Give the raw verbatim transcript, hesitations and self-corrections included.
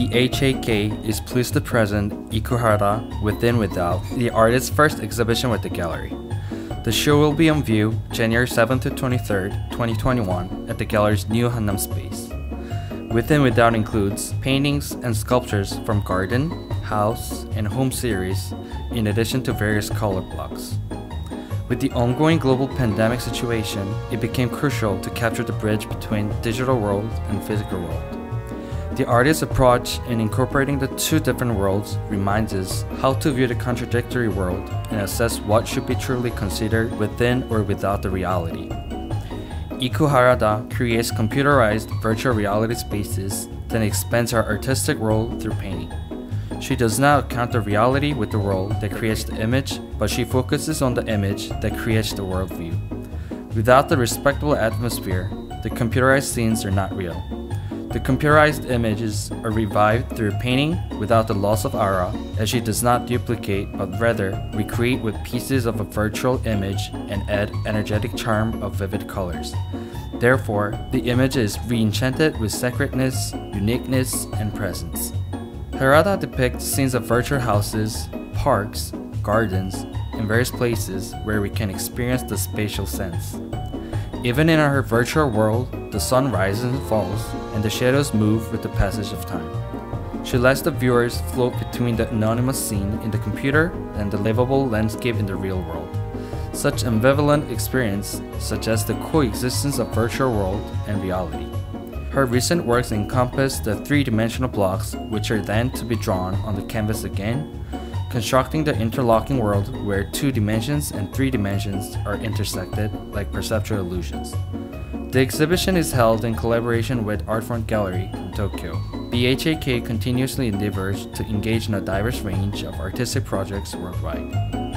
B H A K is pleased to present Ikuhara Within Without, the artist's first exhibition with the gallery. The show will be on view January seventh to twenty-third, twenty twenty-one at the gallery's new Hannam space. Within Without includes paintings and sculptures from garden, house, and home series, in addition to various color blocks. With the ongoing global pandemic situation, it became crucial to capture the bridge between digital world and physical world. The artist's approach in incorporating the two different worlds reminds us how to view the contradictory world and assess what should be truly considered within or without the reality. Ikuhara creates computerized virtual reality spaces, then expands her artistic world through painting. She does not account the reality with the world that creates the image, but she focuses on the image that creates the worldview. Without the respectable atmosphere, the computerized scenes are not real. The computerized images are revived through painting without the loss of aura, as she does not duplicate but rather recreate with pieces of a virtual image and add energetic charm of vivid colors. Therefore, the image is re-enchanted with sacredness, uniqueness, and presence. Harada depicts scenes of virtual houses, parks, gardens, and various places where we can experience the spatial sense. Even in her virtual world, the sun rises and falls, and the shadows move with the passage of time. She lets the viewers float between the anonymous scene in the computer and the livable landscape in the real world. Such ambivalent experience suggests the coexistence of virtual world and reality. Her recent works encompass the three-dimensional blocks, which are then to be drawn on the canvas again, constructing the interlocking world where two dimensions and three dimensions are intersected like perceptual illusions. The exhibition is held in collaboration with Artfront Gallery in Tokyo. B H A K continuously endeavors to engage in a diverse range of artistic projects worldwide.